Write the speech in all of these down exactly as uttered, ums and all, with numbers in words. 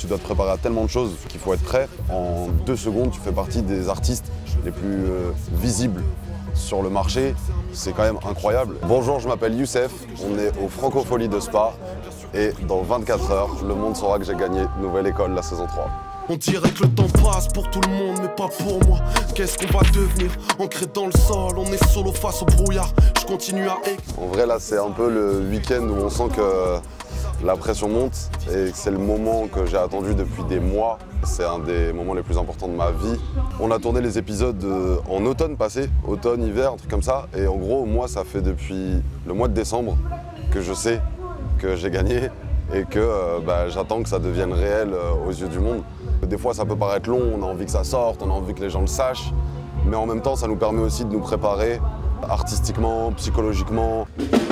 dois te préparer à tellement de choses qu'il faut être prêt. En deux secondes, tu fais partie des artistes les plus euh, visibles sur le marché. C'est quand même incroyable. Bonjour, je m'appelle Youssef, on est au Francofolie de Spa et dans vingt-quatre heures, le monde saura que j'ai gagné Nouvelle École la saison trois. On dirait que le temps passe pour tout le monde, mais pas pour moi. Qu'est-ce qu'on va devenir? Ancré dans le sol, on est solo face au brouillard. Je continue à... En vrai, là, c'est un peu le week-end où on sent que la pression monte et que c'est le moment que j'ai attendu depuis des mois. C'est un des moments les plus importants de ma vie. On a tourné les épisodes en automne passé, automne, hiver, un truc comme ça. Et en gros, moi, ça fait depuis le mois de décembre que je sais que j'ai gagné et que euh, bah, j'attends que ça devienne réel euh, aux yeux du monde. Des fois, ça peut paraître long, on a envie que ça sorte, on a envie que les gens le sachent, mais en même temps, ça nous permet aussi de nous préparer artistiquement, psychologiquement.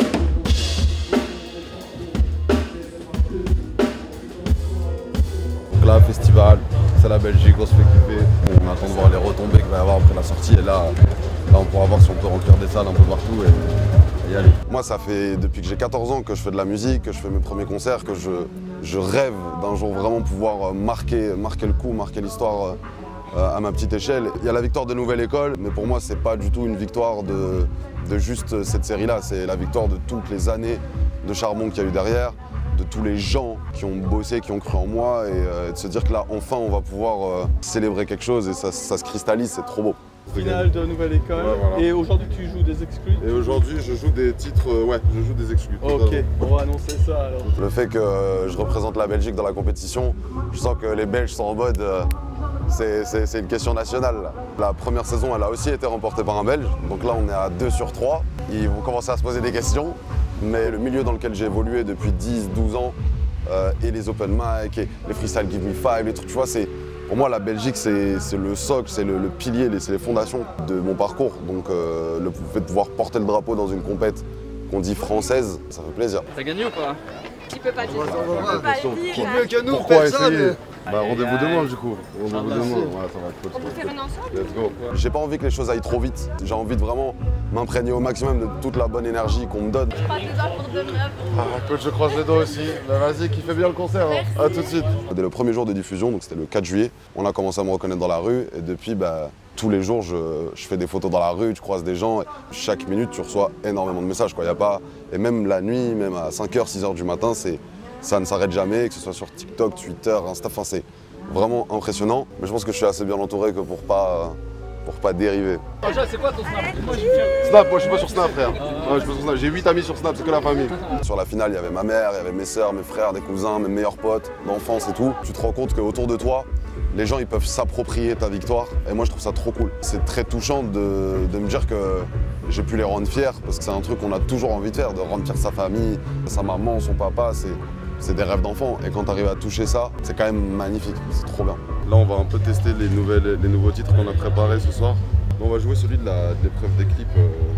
Donc là, festival, c'est la Belgique, on se fait kiffer. On attend de voir les retombées qu'il va y avoir après la sortie, et là, là, on pourra voir si on peut remplir des salles un peu partout et, et y aller. Moi, ça fait depuis que j'ai quatorze ans que je fais de la musique, que je fais mes premiers concerts, que je... Je rêve d'un jour vraiment pouvoir marquer, marquer le coup, marquer l'histoire euh, à ma petite échelle. Il y a la victoire de Nouvelle École, mais pour moi, c'est pas du tout une victoire de, de juste cette série-là. C'est la victoire de toutes les années de charbon qu'il y a eu derrière, de tous les gens qui ont bossé, qui ont cru en moi, et, euh, et de se dire que là, enfin, on va pouvoir euh, célébrer quelque chose et ça, ça se cristallise, c'est trop beau. Finale de Nouvelle École, ouais, voilà. Et aujourd'hui tu joues des exclus? Et aujourd'hui je joue des titres, euh, ouais, je joue des exclus. Ok, on va annoncer ça alors. Le fait que euh, je représente la Belgique dans la compétition, je sens que les Belges sont en mode, euh, c'est une question nationale. Là. La première saison, elle a aussi été remportée par un Belge, donc là on est à deux sur trois. Ils vont commencer à se poser des questions, mais le milieu dans lequel j'ai évolué depuis dix douze ans, euh, et les open mic, et les freestyle give me five, les trucs, tu vois, c'est... Pour moi, la Belgique, c'est le socle, c'est le, le pilier, c'est les fondations de mon parcours. Donc euh, le fait de pouvoir porter le drapeau dans une compète qu'on dit française, ça fait plaisir. T'as gagné ou pas? Il peut pas dire. Il peut pas dire. Qui mieux que nous? Pourquoi personne. essayer? Bah rendez-vous demain du coup. Rendez-vous demain. Ouais, ça va être cool. On peut faire une ensemble? Let's go. J'ai pas envie que les choses aillent trop vite. J'ai envie de vraiment m'imprégner au maximum de toute la bonne énergie qu'on me donne. Je croise les doigts pour demain. Ah, écoute, je croise les doigts aussi. Bah, vas-y, kiffez bien le concert. Hein. À tout de suite. Dès le premier jour de diffusion, donc c'était le quatre juillet, on a commencé à me reconnaître dans la rue et depuis, bah, tous les jours, je, je fais des photos dans la rue, tu croises des gens. Chaque minute, tu reçois énormément de messages, quoi. Y a pas... Et même la nuit, même à cinq heures, six heures du matin, ça ne s'arrête jamais, que ce soit sur TikTok, Twitter, Insta, enfin, c'est vraiment impressionnant. Mais je pense que je suis assez bien entouré que pour pas, pour pas dériver. C'est quoi ton Snap? Moi, Snap, moi je suis pas sur Snap, frère. Ouais, j'ai huit amis sur Snap, c'est que la famille. Sur la finale, il y avait ma mère, il y avait mes sœurs, mes frères, des cousins, mes meilleurs potes d'enfance et tout. Tu te rends compte qu'autour de toi, les gens ils peuvent s'approprier ta victoire et moi je trouve ça trop cool. C'est très touchant de, de me dire que j'ai pu les rendre fiers parce que c'est un truc qu'on a toujours envie de faire, de rendre fier sa famille, sa maman, son papa, c'est des rêves d'enfant et quand tu arrives à toucher ça, c'est quand même magnifique, c'est trop bien. Là on va un peu tester les, nouvelles, les nouveaux titres qu'on a préparés ce soir. On va jouer celui de l'épreuve des clips,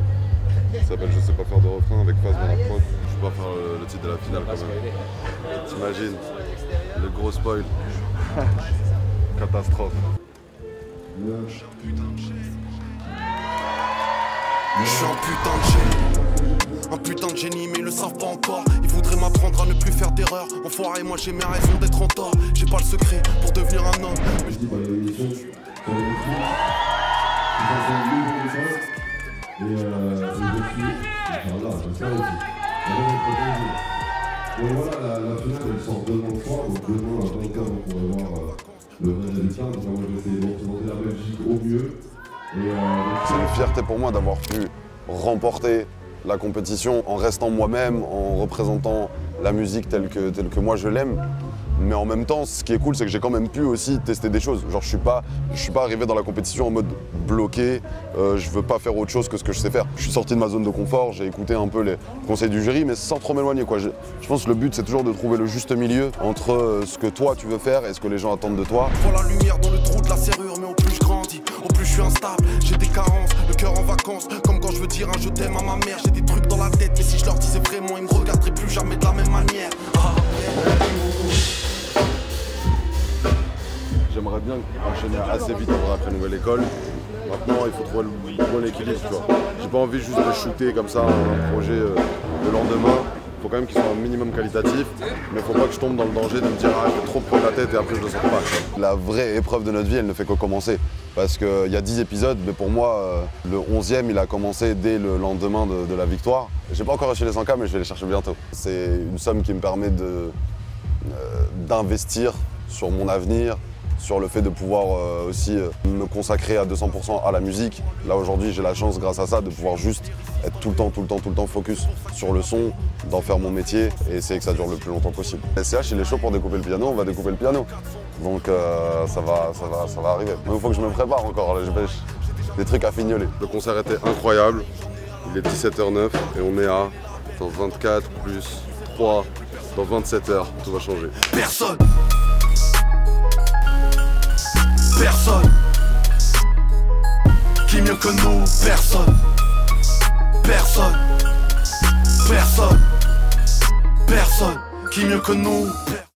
euh, ça s'appelle Je sais pas faire de refrain avec Phase dans la prod. Je peux pas faire le, le titre de la finale quand même. T'imagines, le gros spoil. Catastrophe. Je suis un putain de génie. Je suis un putain de génie. Un putain de génie, mais ils le savent pas encore. Ils voudraient m'apprendre à ne plus faire d'erreurs. Enfoiré, moi j'ai mes raisons d'être en tort. J'ai pas le secret pour devenir un homme. Je dis, bah, il y a une émission sur les filles. Ils ont fait un livre comme ça. Et euh, c'est deux filles. Enfin là, j'aime ça aussi. Bon voilà, la, la finale elle sort demain soir. Donc demain à vingt heures on pourrait voir euh, le vrai résultat. Donc moi je vais essayer de représenter la Belgique au mieux. Euh, c'est une fierté pour moi d'avoir pu remporter la compétition en restant moi-même, en représentant la musique telle que, telle que moi je l'aime. Mais en même temps, ce qui est cool, c'est que j'ai quand même pu aussi tester des choses. Genre, je suis pas, je suis pas arrivé dans la compétition en mode bloqué, euh, je veux pas faire autre chose que ce que je sais faire. Je suis sorti de ma zone de confort, j'ai écouté un peu les conseils du jury, mais sans trop m'éloigner, quoi. Je, je pense que le but, c'est toujours de trouver le juste milieu entre euh, ce que toi tu veux faire et ce que les gens attendent de toi. Je vois la lumière dans le trou de la serrure, mais au plus je grandis, au plus je suis instable. J'ai des carences, le cœur en vacances, comme quand je veux dire un je t'aime à ma mère. J'ai des trucs dans la tête, mais si je leur disais vraiment, ils me regarderaient plus jamais de la même manière. Ah. J'aimerais bien enchaîner assez vite après Nouvelle École. Maintenant, il faut trouver le bon équilibre, tu vois. J'ai pas envie juste de shooter comme ça un projet euh, le lendemain. faut quand même qu'il soit un minimum qualitatif, mais faut pas que je tombe dans le danger de me dire ah je vais trop prendre la tête et après je le sens pas. La vraie épreuve de notre vie, elle ne fait que commencer. Parce qu'il y a dix épisodes, mais pour moi, le onzième, il a commencé dès le lendemain de, de la victoire. J'ai pas encore reçu les cent K, mais je vais les chercher bientôt. C'est une somme qui me permet de, euh, d'investir sur mon avenir, sur le fait de pouvoir euh, aussi euh, me consacrer à deux cents pour cent à la musique. Là aujourd'hui j'ai la chance grâce à ça de pouvoir juste être tout le temps, tout le temps, tout le temps focus sur le son, d'en faire mon métier et essayer que ça dure le plus longtemps possible. S C H il est chaud pour découper le piano, on va découper le piano. Donc euh, ça, va, ça, va, ça va arriver. Mais il faut que je me prépare encore, là, j'ai des trucs à fignoler. Le concert était incroyable, il est dix-sept heures zéro neuf et on est à dans vingt-quatre plus trois, dans vingt-sept heures, tout va changer. Personne Personne qui mieux que nous, personne Personne Personne Personne qui mieux que nous.